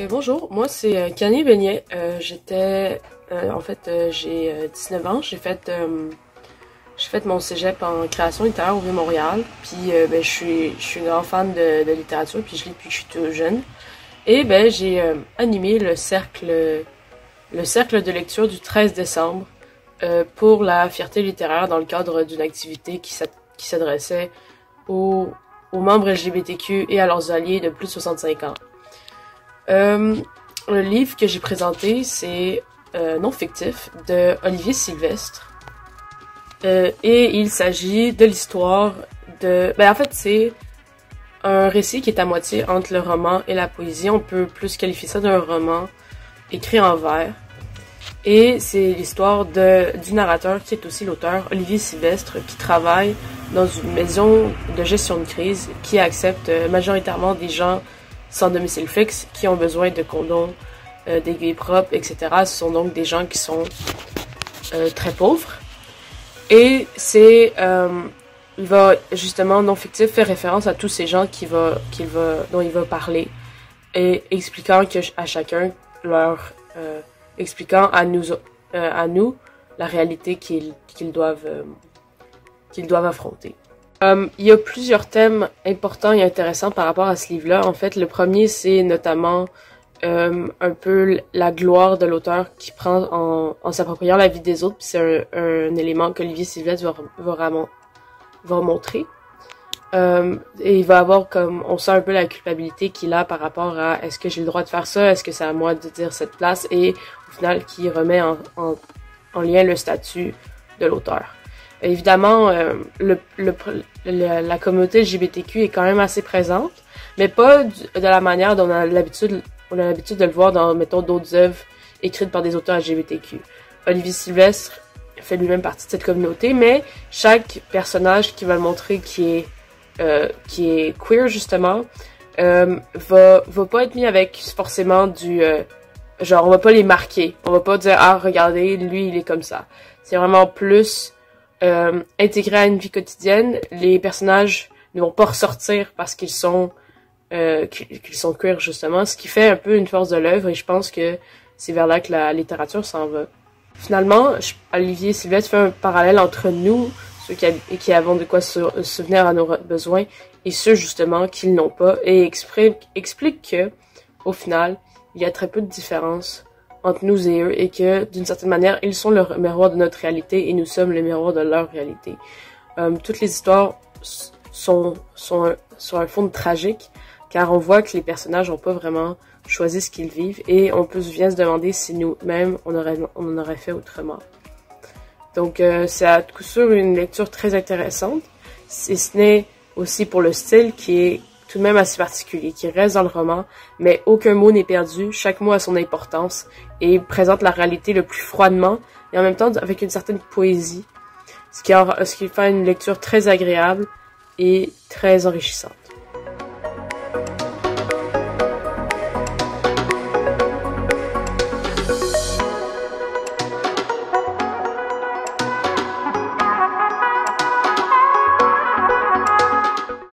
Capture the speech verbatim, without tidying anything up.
Euh, bonjour, moi c'est euh, Kanye Beignet. Euh, J'étais, euh, en fait, euh, j'ai euh, dix-neuf ans. J'ai fait, euh, j'ai fait mon cégep en création littéraire au Vieux-Montréal. Puis, euh, ben, je suis, je suis grand fan de, de littérature. Puis je lis depuis que je suis tout jeune. Et ben, j'ai euh, animé le cercle, le cercle de lecture du treize décembre euh, pour la fierté littéraire dans le cadre d'une activité qui s'adressait aux, aux membres L G B T Q et à leurs alliés de plus de soixante-cinq ans. Euh, le livre que j'ai présenté, c'est euh, Non fictif de Olivier Sylvestre. Euh, et il s'agit de l'histoire de... Ben en fait, c'est un récit qui est à moitié entre le roman et la poésie. On peut plus qualifier ça d'un roman écrit en vers. Et c'est l'histoire de du narrateur qui est aussi l'auteur, Olivier Sylvestre, qui travaille dans une maison de gestion de crise qui accepte majoritairement des gens sans domicile fixe, qui ont besoin de condoms, euh, d'aiguilles propres, et cetera. Ce sont donc des gens qui sont euh, très pauvres. Et c'est, euh, il va justement, non fictif, faire référence à tous ces gens qui va, qu'il va, dont il va parler, et expliquant que à chacun leur, euh, expliquant à nous, euh, à nous la réalité qu'ils qu'ils doivent, euh, qu'ils doivent affronter. Um, il y a plusieurs thèmes importants et intéressants par rapport à ce livre-là. En fait, le premier, c'est notamment um, un peu la gloire de l'auteur qui prend en, en s'appropriant la vie des autres. C'est un, un élément qu'Olivier Sylvestre va, va, va montrer. Um, et il va avoir comme, on sent un peu la culpabilité qu'il a par rapport à est-ce que j'ai le droit de faire ça, est-ce que c'est à moi de dire cette place, et au final, qui remet en, en, en lien le statut de l'auteur. Évidemment, euh, le, le, le, la communauté L G B T Q est quand même assez présente, mais pas de la manière dont on a l'habitude, on a l'habitude de le voir dans, mettons, d'autres œuvres écrites par des auteurs L G B T Q. Olivier Sylvestre fait lui-même partie de cette communauté, mais chaque personnage qui va le montrer qui est, euh, qui est queer, justement, euh, va, va pas être mis avec forcément du, euh, genre, on va pas les marquer. On va pas dire, ah, regardez, lui, il est comme ça. C'est vraiment plus, Euh, intégrés à une vie quotidienne. Les personnages ne vont pas ressortir parce qu'ils sont euh, qu'ils sont queer, justement, ce qui fait un peu une force de l'œuvre, et je pense que c'est vers là que la littérature s'en va. Finalement, Olivier Sylvestre fait un parallèle entre nous, ceux qui, qui avons de quoi se souvenir à nos besoins, et ceux justement qui n'ont pas, et explique, explique que, au final, il y a très peu de différence entre nous et eux, et que, d'une certaine manière, ils sont le miroir de notre réalité et nous sommes le miroir de leur réalité. Euh, toutes les histoires sont, sont sur un fond tragique, car on voit que les personnages n'ont pas vraiment choisi ce qu'ils vivent, et on peut bien se demander si nous-mêmes, on, aurait, on en aurait fait autrement. Donc, euh, c'est à coup sûr une lecture très intéressante, si ce n'est aussi pour le style qui est tout de même assez particulier, qui reste dans le roman, mais aucun mot n'est perdu, chaque mot a son importance, et présente la réalité le plus froidement, et en même temps avec une certaine poésie, ce qui, a, ce qui fait une lecture très agréable et très enrichissante.